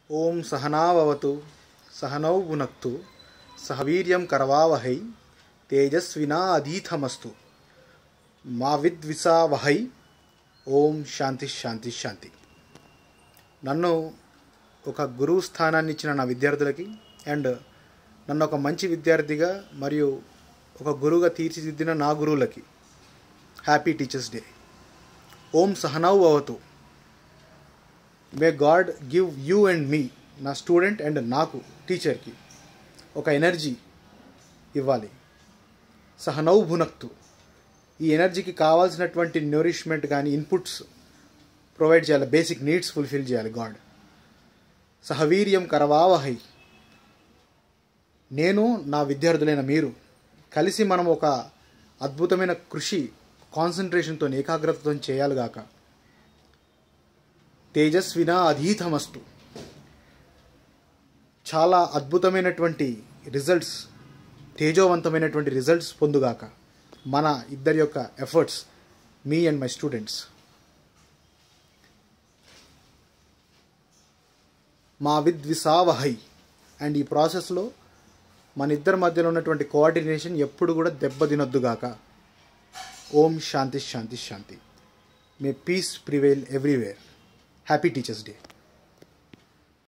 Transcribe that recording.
ओम सहनाववतु सहनौ भुनक्तु सह वीर्यं करवावहै तेजस्विनाधीतमस्तु मा विद्विषावहै। ఓం శాంతి శాంతి శాంతి. నన్ను ఒక గురువు స్థానాన్ని ఇచ్చిన నా విద్యార్థులకి అండ్ నన్ను ఒక మంచి విద్యార్థిగా మరియు ఒక గురువుగా తీర్చిదిద్దిన నా గురువులకి హ్యాపీ టీచర్స్ డే. ఓం సహనౌ అవతు. May God give you and me, నా స్టూడెంట్ అండ్ నాకు టీచర్కి ఒక ఎనర్జీ ఇవ్వాలి. సహనౌ భునక్తు. ఈ ఎనర్జీకి కావాల్సినటువంటి న్యూరిష్మెంట్ కానీ ఇన్పుట్స్ ప్రొవైడ్ చేయాలి, బేసిక్ నీడ్స్ ఫుల్ఫిల్ చేయాలి గాడ్. సహవీర్యం కరవావహై. నేను నా విద్యార్థులైన మీరు కలిసి మనం ఒక అద్భుతమైన కృషి కాన్సన్ట్రేషన్తో ఏకాగ్రతతో చేయాలిగాక. తేజస్వినా అధీతమస్తు. చాలా అద్భుతమైనటువంటి రిజల్ట్స్, తేజోవంతమైనటువంటి రిజల్ట్స్ పొందుగాక మన ఇద్దరి యొక్క efforts, me and my students. మా విద్విషావహై. అండ్ ఈ ప్రాసెస్లో మన ఇద్దరి మధ్యలో ఉన్నటువంటి కోఆర్డినేషన్ ఎప్పుడు కూడా దెబ్బతినొద్దుగాక. ఓం శాంతి శాంతి శాంతి. May peace prevail everywhere. Happy teachers day.